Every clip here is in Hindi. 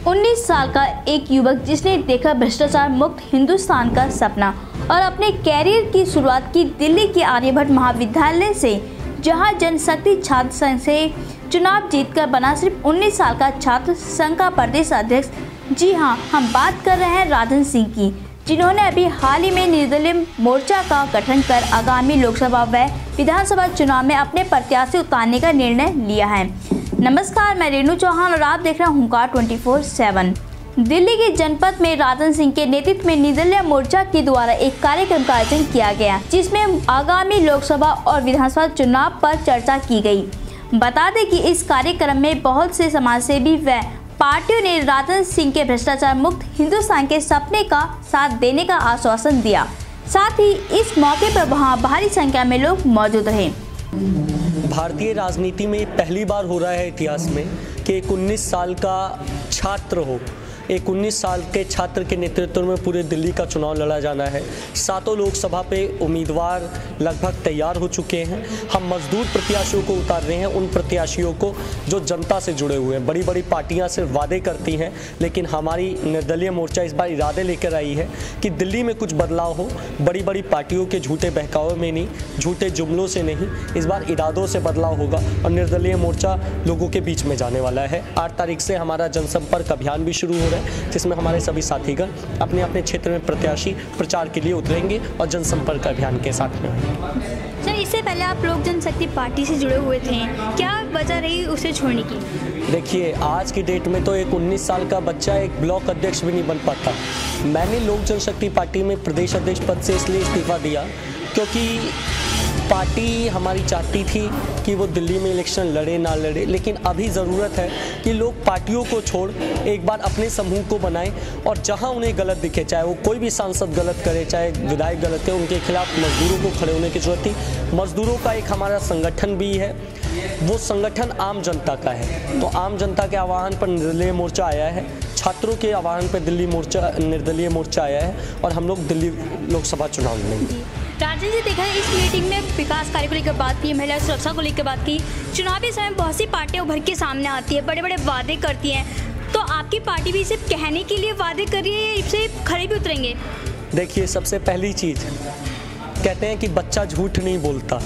19 साल का एक युवक जिसने देखा भ्रष्टाचार मुक्त हिंदुस्तान का सपना और अपने कैरियर की शुरुआत की दिल्ली के आर्यभट्ट महाविद्यालय से, जहां जनशक्ति छात्र संघ से चुनाव जीतकर बना सिर्फ 19 साल का छात्र संघ का प्रदेश अध्यक्ष। जी हां, हम बात कर रहे हैं राजन सिंह की, जिन्होंने अभी हाल ही में निर्दलीय मोर्चा का गठन कर आगामी लोकसभा व विधानसभा चुनाव में अपने प्रत्याशी उतारने का निर्णय लिया है। नमस्कार, मैं रेणु चौहान और आप देख रहे हैं हुंकार 24/7। दिल्ली के जनपद में राजन सिंह के नेतृत्व में निर्दलीय मोर्चा के द्वारा एक कार्यक्रम का आयोजन किया गया, जिसमें आगामी लोकसभा और विधानसभा चुनाव पर चर्चा की गई। बता दें कि इस कार्यक्रम में बहुत से समाजसेवी व पार्टियों ने राजन सिंह के भ्रष्टाचार मुक्त हिंदुस्तान के सपने का साथ देने का आश्वासन दिया। साथ ही इस मौके पर वहां भारी संख्या में लोग मौजूद रहे। भारतीय राजनीति में पहली बार हो रहा है इतिहास में कि एक 19 साल का छात्र हो, एक 19 साल के छात्र के नेतृत्व में पूरे दिल्ली का चुनाव लड़ा जाना है। सातों लोकसभा पे उम्मीदवार लगभग तैयार हो चुके हैं। हम मजदूर प्रत्याशियों को उतार रहे हैं, उन प्रत्याशियों को जो जनता से जुड़े हुए हैं। बड़ी बड़ी पार्टियां सिर्फ वादे करती हैं, लेकिन हमारी निर्दलीय मोर्चा इस बार इरादे लेकर आई है कि दिल्ली में कुछ बदलाव हो। बड़ी बड़ी पार्टियों के झूठे बहकावे में नहीं, झूठे जुमलों से नहीं, इस बार इरादों से बदलाव होगा और निर्दलीय मोर्चा लोगों के बीच में जाने वाला है। 8 तारीख से हमारा जनसंपर्क अभियान भी शुरू हो रहा है, जिसमें हमारे सभी साथीगण अपने अपने क्षेत्र में प्रत्याशी प्रचार के लिए उतरेंगे और जनसंपर्क अभियान के साथ में। सर, इससे पहले आप लोक जनशक्ति पार्टी से जुड़े हुए थे, क्या वजह रही उसे छोड़ने की? देखिए, आज की डेट में तो एक 19 साल का बच्चा एक ब्लॉक अध्यक्ष भी नहीं बन पाता। मैंने लोक जनशक्ति पार्टी में प्रदेश अध्यक्ष पद से इसलिए इस्तीफा दिया क्योंकि पार्टी हमारी चाहती थी कि वो दिल्ली में इलेक्शन लड़े ना लड़े, लेकिन अभी ज़रूरत है कि लोग पार्टियों को छोड़ एक बार अपने समूह को बनाएं और जहां उन्हें गलत दिखे, चाहे वो कोई भी सांसद गलत करे, चाहे विधायक गलत करे, उनके खिलाफ मजदूरों को खड़े होने की जरूरत थी। मजदूरों का एक हमारा संगठन भी है, वो संगठन आम जनता का है, तो आम जनता के आह्वान पर निर्दलीय मोर्चा आया है, छात्रों के आह्वान पर निर्दलीय मोर्चा आया है और हम लोग दिल्ली लोकसभा चुनाव लड़ेंगे। राजन जी, देखा है इस मीटिंग में विकास कार्य को लेकर बात की, महिला सुरक्षा को लेकर बात की। चुनावी समय बहुत सी पार्टियां उभर के सामने आती है, बड़े बड़े वादे करती हैं, तो आपकी पार्टी भी सिर्फ कहने के लिए वादे कर रही है या इससे खड़े भी उतरेंगे? देखिए, सबसे पहली चीज़ कहते हैं कि बच्चा झूठ नहीं बोलता।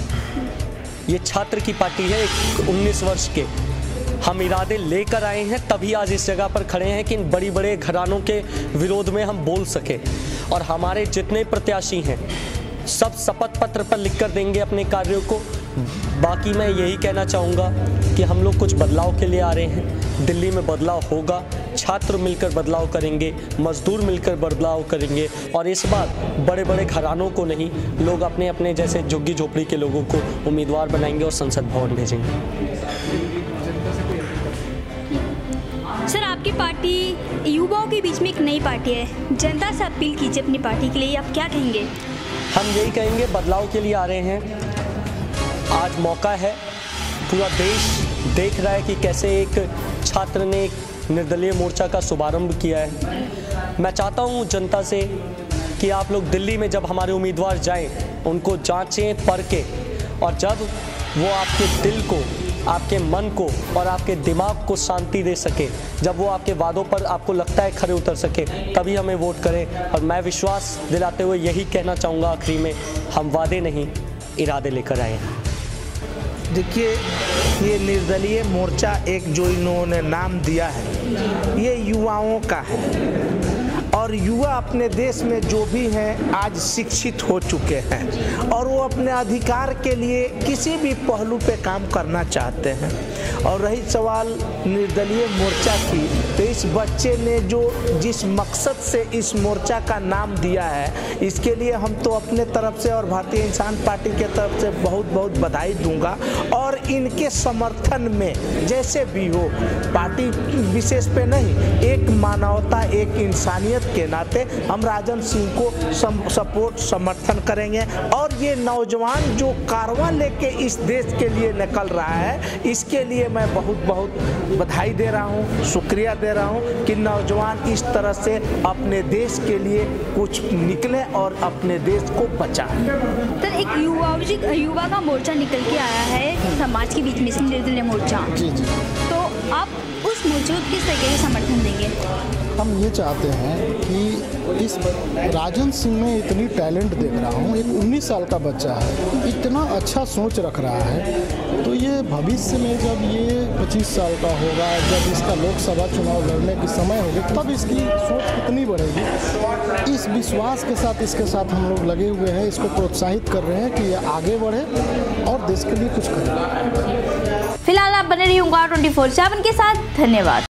ये छात्र की पार्टी है, 19 वर्ष के। हम इरादे लेकर आए हैं, तभी आज इस जगह पर खड़े हैं कि इन बड़ी बड़े घरानों के विरोध में हम बोल सके। और हमारे जितने प्रत्याशी हैं सब शपथ पत्र पर लिखकर देंगे अपने कार्यों को। बाकी मैं यही कहना चाहूँगा कि हम लोग कुछ बदलाव के लिए आ रहे हैं। दिल्ली में बदलाव होगा, छात्र मिलकर बदलाव करेंगे, मजदूर मिलकर बदलाव करेंगे और इस बार बड़े बड़े घरानों को नहीं, लोग अपने अपने जैसे झुग्गी झोपड़ी के लोगों को उम्मीदवार बनाएंगे और संसद भवन भेजेंगे। सर, आपकी पार्टी युवाओं के बीच में एक नई पार्टी है, जनता से अपील कीजिए अपनी पार्टी के लिए, आप क्या कहेंगे? हम यही कहेंगे, बदलाव के लिए आ रहे हैं। आज मौका है, पूरा देश देख रहा है कि कैसे एक छात्र ने एक निर्दलीय मोर्चा का शुभारंभ किया है। मैं चाहता हूं जनता से कि आप लोग दिल्ली में जब हमारे उम्मीदवार जाएं, उनको जांचें, परखें और जब वो आपके दिल को, आपके मन को और आपके दिमाग को शांति दे सके, जब वो आपके वादों पर आपको लगता है खरे उतर सके, तभी हमें वोट करें। और मैं विश्वास दिलाते हुए यही कहना चाहूँगा आखिरी में, हम वादे नहीं इरादे लेकर आए हैं। देखिए, ये निर्दलीय मोर्चा एक जो इन्होंने नाम दिया है, ये युवाओं का है और युवा अपने देश में जो भी हैं आज शिक्षित हो चुके हैं और वो अपने अधिकार के लिए किसी भी पहलू पे काम करना चाहते हैं। और रही सवाल निर्दलीय मोर्चा की, तो इस बच्चे ने जो जिस मकसद से इस मोर्चा का नाम दिया है, इसके लिए हम तो अपने तरफ से और भारतीय इंसान पार्टी के तरफ से बहुत बहुत बधाई दूंगा। और इनके समर्थन में जैसे भी हो, पार्टी विशेष पे नहीं, एक मानवता, एक इंसानियत के नाते हम राजन सिंह को सपोर्ट समर्थन करेंगे। और ये नौजवान जो कारवां लेके इस देश के लिए निकल रहा है, इसके लिए मैं बहुत बहुत बधाई दे रहा हूँ, शुक्रिया दे रहा हूँ कि नौजवान इस तरह से अपने देश के लिए कुछ निकले और अपने देश को बचाएं। सर, एक युवा का मोर्चा निकल के आया है समाज के बीच में से, निर्दलीय मोर्चा। जी जी। तो आप उस मोर्चे को किस तरीके से समर्थन देंगे? हम ये चाहते हैं कि इस राजन सिंह में इतनी टैलेंट देख रहा हूँ। एक 19 साल का बच्चा है, इतना अच्छा सोच रख रहा है, तो ये भविष्य में जब ये 25 साल का होगा, जब इसका लोकसभा चुनाव लड़ने की समय होगी, तब इसकी सोच कितनी बढ़ेगी। इस विश्वास के साथ इसके साथ हम लोग लगे हुए हैं, इसको प्रोत्साहित कर रहे हैं कि ये आगे बढ़े और देश के लिए कुछ करे। फिलहाल आप बने रहिए 24/7 के साथ। धन्यवाद।